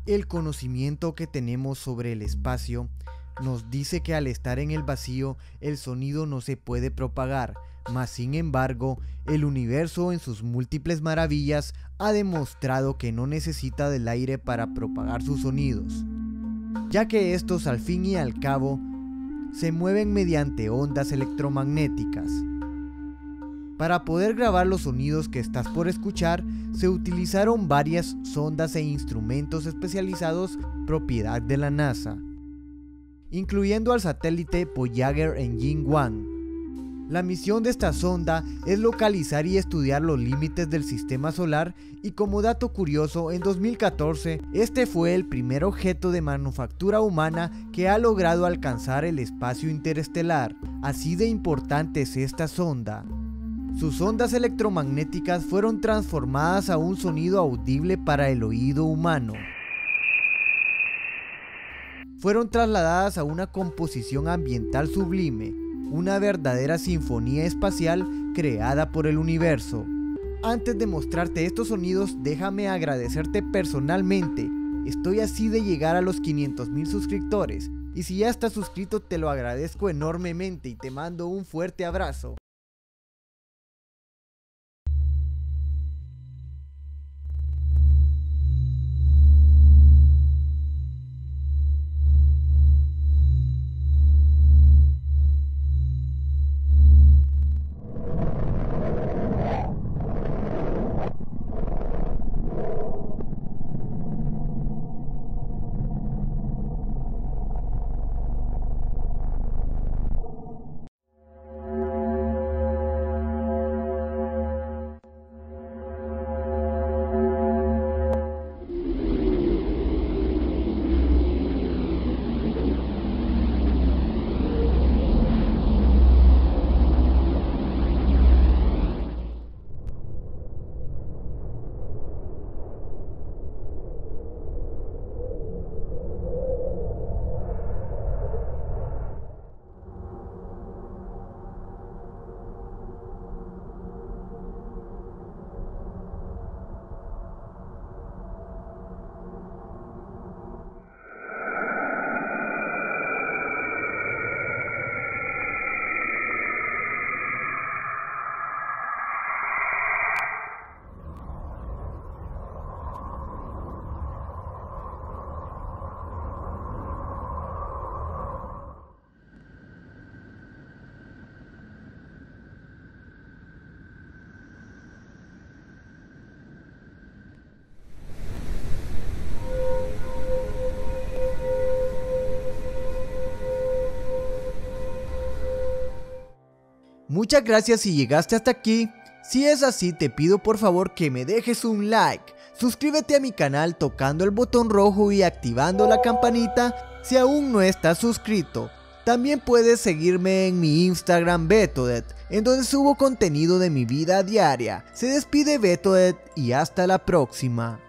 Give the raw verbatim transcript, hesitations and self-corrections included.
El conocimiento que tenemos sobre el espacio nos dice que al estar en el vacío el sonido no se puede propagar, mas sin embargo el universo en sus múltiples maravillas ha demostrado que no necesita del aire para propagar sus sonidos, ya que estos al fin y al cabo se mueven mediante ondas electromagnéticas. Para poder grabar los sonidos que estás por escuchar, se utilizaron varias sondas e instrumentos especializados propiedad de la NASA, incluyendo al satélite Voyager Engine uno. La misión de esta sonda es localizar y estudiar los límites del sistema solar y, como dato curioso, en dos mil catorce este fue el primer objeto de manufactura humana que ha logrado alcanzar el espacio interestelar. Así de importante es esta sonda. Sus ondas electromagnéticas fueron transformadas a un sonido audible para el oído humano. Fueron trasladadas a una composición ambiental sublime, una verdadera sinfonía espacial creada por el universo. Antes de mostrarte estos sonidos, déjame agradecerte personalmente. Estoy así de llegar a los quinientos mil suscriptores, y si ya estás suscrito te lo agradezco enormemente y te mando un fuerte abrazo. Muchas gracias si llegaste hasta aquí. Si es así, te pido por favor que me dejes un like. Suscríbete a mi canal tocando el botón rojo y activando la campanita si aún no estás suscrito. También puedes seguirme en mi Instagram Betodet, en donde subo contenido de mi vida diaria. Se despide Betodet y hasta la próxima.